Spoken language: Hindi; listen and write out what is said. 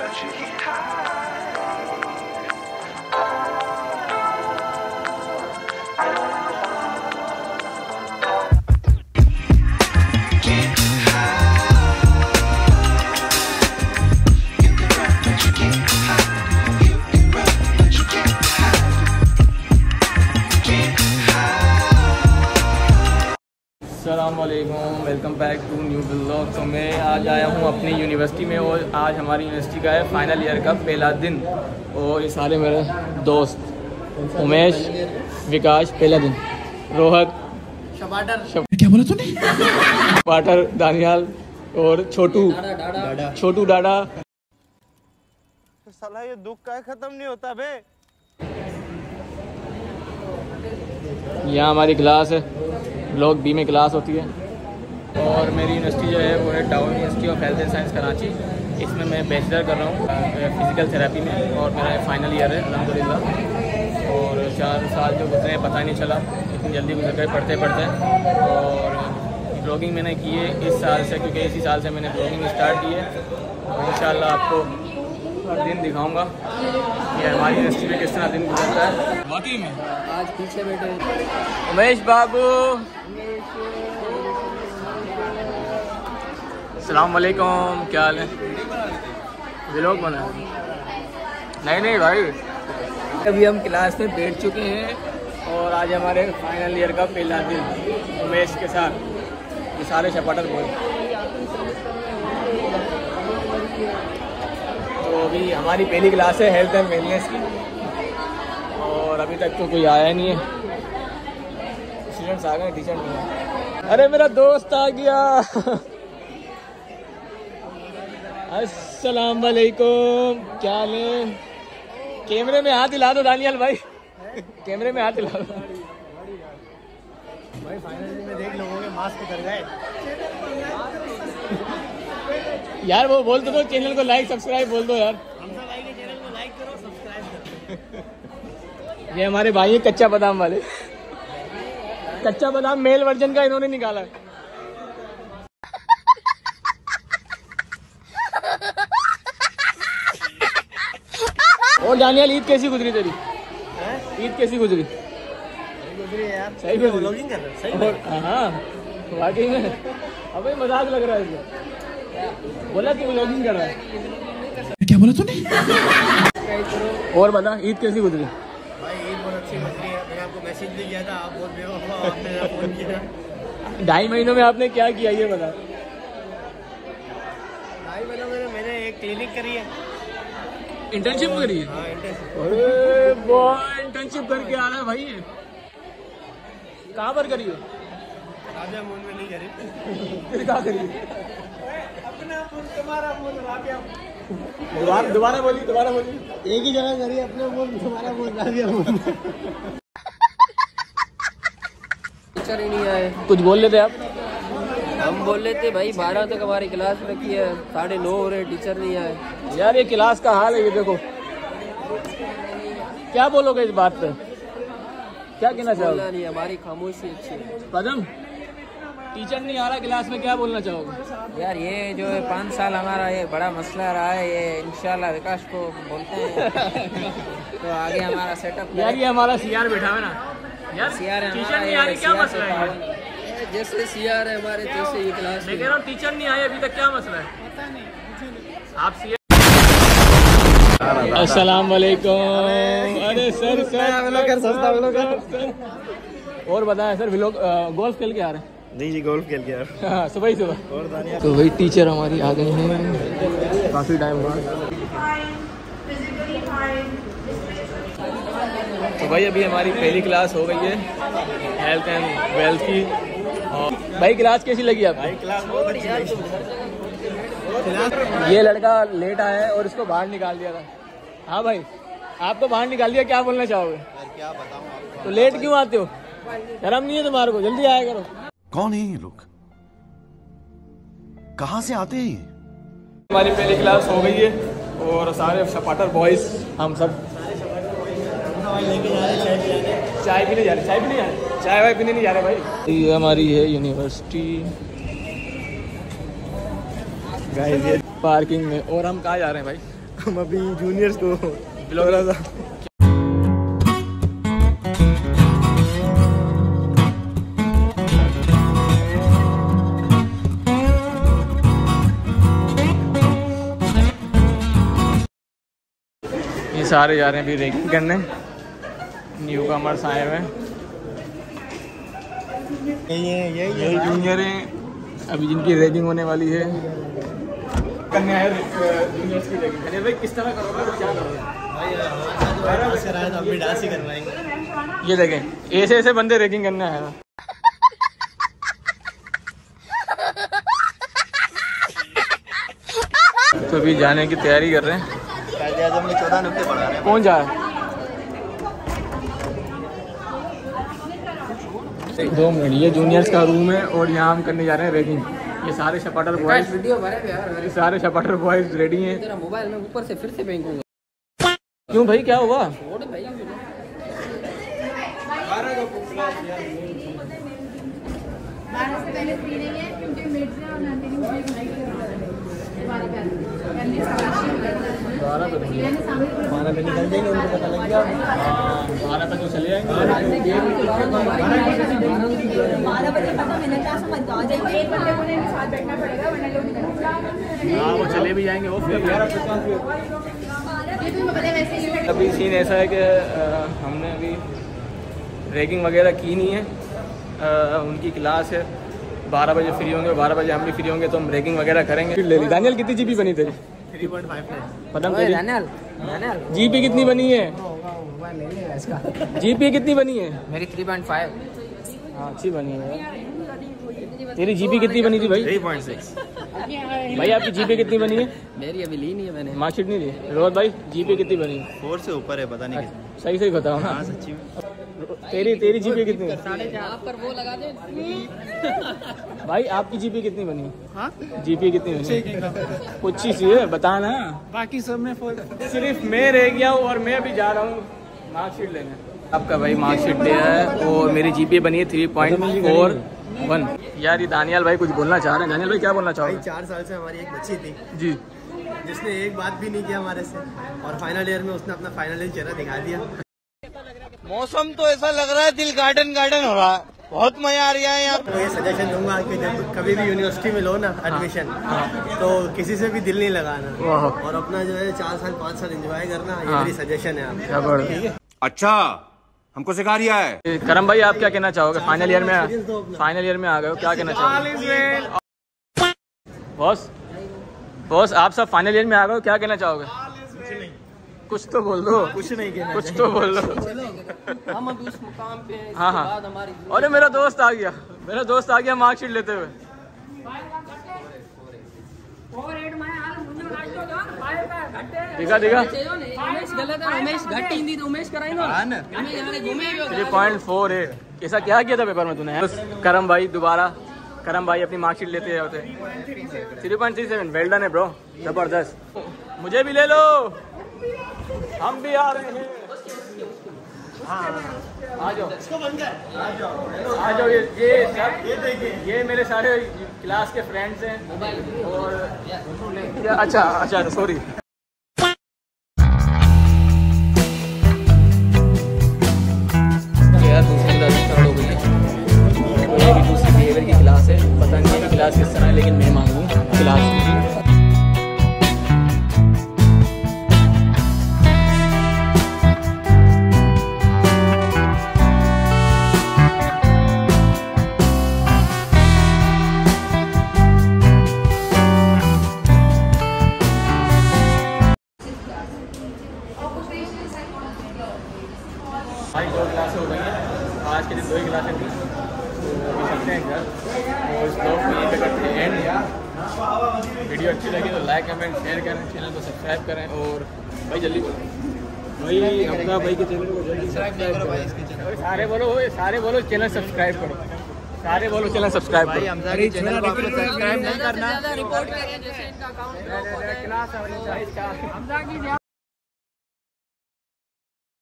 अस्सलामुअलैकुम, welcome back to new vlog. तो मैं आज आया हूँ अपनी यूनिवर्सिटी में और आज हमारी यूनिवर्सिटी का है फाइनल ईयर का पहला दिन। और ये सारे मेरे दोस्त उमेश, विकास, पहला दिन, रोहत, क्या बोला तूने, शपाटर, दानियाल और छोटू डाडा। साला ये दुख का खत्म नहीं होता बे। यहाँ हमारी क्लास है, ब्लॉक बी में क्लास होती है। और मेरी यूनिवर्सिटी जो है वो है town university of health and science Karachi. इसमें मैं बैचलर कर रहा हूँ फिज़िकल थेरेपी में और मेरा फाइनल ईयर है अल्हम्दुलिल्लाह। और 4 साल जो गुजरे पता ही नहीं चला, इतनी जल्दी गुजर गए पढ़ते पढ़ते। और ब्लॉगिंग मैंने की है इस साल से, क्योंकि इसी साल से मैंने ब्लॉगिंग स्टार्ट की है। और इंशाल्लाह आपको हर दिन दिखाऊंगा कि हमारी यूनिवर्सिटी में किस तरह दिन गुजरता है। वाकई में आज पीछे बैठे उमेश बाबू, अस्सलाम वालेकुम, क्या हाल है? व्लॉग बना? नहीं भाई, अभी हम क्लास में बैठ चुके हैं और आज हमारे फाइनल ईयर का पहला दिन उमेश के साथ। ये सारे शपाटर बोल। तो अभी हमारी पहली क्लास है हेल्थ एंड वेलनेस की और अभी तक तो कोई आया नहीं है। स्टूडेंट्स आ गए, टीचर नहीं है। अरे मेरा दोस्त आ गया। अस्सलाम वालेकुम, क्या हाल है? कैमरे में हाथ हिला दो दानियाल भाई, कैमरे में हाथ हिला दो भाई। फाइनली में देख लोगों के मास्क कर गए यार। वो बोल दो चैनल को लाइक सब्सक्राइब बोल दो यार। हमसे भाई के चैनल को लाइक करो, सब्सक्राइब करो। ये हमारे भाई है कच्चा बादाम वाले। कच्चा बादाम मेल वर्जन का इन्होंने निकाला है। और दानियाल, ईद कैसी गुजरी तेरी? ईद कैसी गुजरी? यार सही में व्लॉगिंग कर रहे हो? सही। हाँ वाकई में। अबे मजाक लग रहा है इसमें। बोला कि व्लॉगिंग कर रहा है। क्या बोला तूने? और बता, ईद कैसी गुजरी? भाई ईद बहुत अच्छी गुजरी है। मैंने आपको मैसेज भी किया था, आप बोल रहे हो आपने फोन किया। 2.5 महीनों में आपने क्या किया ये बता। 2.5 महीनों में मैंने एक क्लिनिक करी है। इंटर्नशिप करी है? हाँ, इंटर्नशिप। अरे बॉय, इंटर्नशिप करके आ रहा है भाई। कहाँ पर करी है? राबिया मून में नहीं करी। फिर कहाँ करी है? अपना मून, तुम्हारा मून, राबिया। दोबारा बोली। एक ही जगह करी, अपना मून, तुम्हारा मून, राबिया मून। टीचर ही नहीं आए। कुछ बोल लेते आप? हम बोल रहे थे भाई 12 तक हमारी क्लास रखी है, 9:30 हो रहे, टीचर नहीं आए। यार ये क्लास का हाल है, ये देखो। क्या बोलोगे इस बात पे? क्या कहना चाहोगे? नहीं, हमारी खामोशी अच्छी है। पदम, टीचर नहीं आ रहा क्लास में, क्या बोलना चाहोगे? यार ये जो 5 साल हमारा ये बड़ा मसला रहा है, ये इंशाल्लाह विकास को बोलते हैं तो आगे हमारा सेटअप। यार ये हमारा सीआर बैठा है ना यार। सीआर है टीचर नहीं आ रही, क्या मसला है? जैसे सीआर है हमारे, जैसे ये क्लास मैं कह रहा हूँ टीचर नहीं आए अभी तक, क्या मसला है? आप सीआर। अस्सलाम वालेकुम। अरे सर और बताया सर, व्लॉग गोल्फ खेल के आ रहे हैं? नहीं जी, गोल्फ खेल गया सुबह ही सुबह। तो वही टीचर हमारी आ गई हैं काफ़ी टाइम बाद। तो भाई अभी हमारी पहली क्लास हो गई है हेल्थ एंड वेल्थ की। और भाई क्लास कैसी लगी आपको? भाई क्लास बहुत अच्छी लगी। ये लड़का लेट आया है और इसको बाहर निकाल दिया था। हाँ भाई, आपको बाहर निकाल दिया, क्या बोलना चाहोगे? क्या बताऊं आपको। तो लेट क्यों आते हो? शर्म नहीं है तुम्हारे को? जल्दी आया करो। कौन है ये लोग? कहाँ से आते हैं ये? हमारी पहली क्लास हो गई है और सारे शपाटर बॉयज हम सब चाय पीने जा रहे। चाय वाय पीने नहीं जा रहे भाई। ये हमारी है यूनिवर्सिटी गाइस, ये पार्किंग में। और हम कहाँ जा रहे हैं भाई? हम अभी जूनियर्स को थोड़ा सा ये सारे जा रहे हैं अभी रैगिंग करने, न्यू कमर्स आए हुए हैं, यही जूनियर हैं अभी जिनकी रैगिंग होने वाली है। करने आए जूनियर्स की रैगिंग। अरे भाई किस तरह करोगे तो क्या करोगे भाई? तो अभी डांस ही करवाएंगे। ये देखें ऐसे ऐसे बंदे रैगिंग करने आए हैं। तो अभी जाने की तैयारी कर रहे हैं। हमने 14 नुक्ते पढ़ा रहे हैं। कौन जा रहा है? 2 मिनट, ये जूनियर्स का रूम है और यहाँ हम करने जा रहे हैं रैगिंग। ये सारे शपाटर बॉयज, वीडियो भरे यार, ये सारे शपाटर बॉयज रेडी हैं। तेरा मोबाइल में ऊपर से फिर से फेंकूंगा। क्यों भाई, क्या हुआ? छोड़ भाई, 12 से पहले फ्री नहीं है क्योंकि मिड से और नंदिनी मुझे घुमाई कर रहा है। 12 पे निकल जाएंगे, उनको पता लग गया। 12 पे तो चले जाएंगे। 12 बजे पता मैंने क्या समझ आ जाएंगे। एक बंदे को इनके साथ बैठना पड़ेगा वरना लोग निकल। हाँ वो चले भी जाएंगे वो फिर। ये तुम्हें पता है वैसे ही। अभी सीन ऐसा है कि हमने अभी रैगिंग वगैरह की नहीं है। उनकी क्लास है, 12 बजे फ्री होंगे, 12 बजे हम भी फ्री होंगे तो हम रैगिंग वगैरह करेंगे। ले ली। दानियल कितनी जीपी बनी तेरी? 3.5 पता तेरी जीपी कितनी बनी है? जीपी कितनी बनी है? मेरी 3.5। हाँ अच्छी बनी है। तेरी जीपी कितनी बनी थी भाई? 3.6। भाई आपकी जीपी कितनी बनी है? मेरी अभी ली नहीं है मैंने। मार्कशीट नहीं ली। रोहत भाई जीपी कितनी बनी है? 4 से ऊपर है, पता नहीं। सही सही बताओ ना। हाँ सच्ची में। तेरी जीपी कितनी है? आप पर वो लगा दे। भाई आपकी जीपी कितनी बनी है? हाँ? जीपी कितनी बनी है? कुछ ही सी है बता ना। बाकी सब में सिर्फ मैं रह गया हूँ और मैं अभी जा रहा हूँ मार्कशीट लेने। आपका भाई मार्कशीट लिया है और मेरी जीपी बनी है 3.41। यार ये दानियाल भाई कुछ बोलना चाह रहे हैं। दानियाल भाई क्या बोलना चाहोगे? 4 साल से हमारी एक बच्ची थी जी, जिसने एक बात भी नहीं किया हमारे से, और फाइनल ईयर में उसने अपना फाइनल ईयर चेहरा दिखा दिया। मौसम तो ऐसा लग रहा है दिल गार्डन गार्डन हो रहा है, बहुत मजा आ रहा है यहाँ। तो ये सजेशन दूंगा कि जब कभी भी यूनिवर्सिटी में लो ना एडमिशन, तो किसी से भी दिल नहीं लगाना और अपना जो है 4 साल 5 साल एंजॉय करना। ये मेरी सजेशन है आपको, ठीक है? अच्छा हमको सिखा रिया है। करम भाई आप क्या कहना चाहोगे? फाइनल ईयर में आ गए हो, क्या कहना चाहोगे? बॉस आप सब फाइनल ईयर में आ गए हो, क्या कहना चाहोगे? कुछ तो बोल दो। कुछ नहीं कहना, कुछ तो बोल दो। हम अभी उस मुकाम पे हैं। हाँ हाँ। अरे मेरा दोस्त आ गया मार्कशीट लेते हुए। दिखा 3.48। ऐसा क्या किया था पेपर में तूने? करम भाई दोबारा, करम भाई अपनी मार्कशीट लेते होते। 3.37। वेल डन है ब्रो, जबरदस्त। मुझे भी ले लो, हम भी आ रहे हैं। आ जाओ, आ जाओ। ये मेरे सारे क्लास के फ्रेंड्स हैं और अच्छा सॉरी। यार दूसरी क्लास स्टार्ट हो गई है। मेरी दूसरी बिहेवियर की क्लास है, पता नहीं है क्लास किस तरह है लेकिन मैं मांगू क्लास। हमारी 2 क्लासें हो गई हैं, आज के दिन 2 ही क्लासें थी, तो अभी चलते हैं घर और इस ब्लॉग को यहीं पे करते हैं एंड। वीडियो अच्छी लगी तो लाइक कमेंट शेयर करें, चैनल को सब्सक्राइब करें और भाई जल्दी भाई अपना भाई के चैनल को जल्दी सब्सक्राइब करो। सारे बोलो चैनल सब्सक्राइब करो, सारे बोलो चैनल सब्सक्राइब करो। हमजा के चैनल को सब्सक्राइब नहीं करना। रिपोर्ट करें जैसे इनका अकाउंट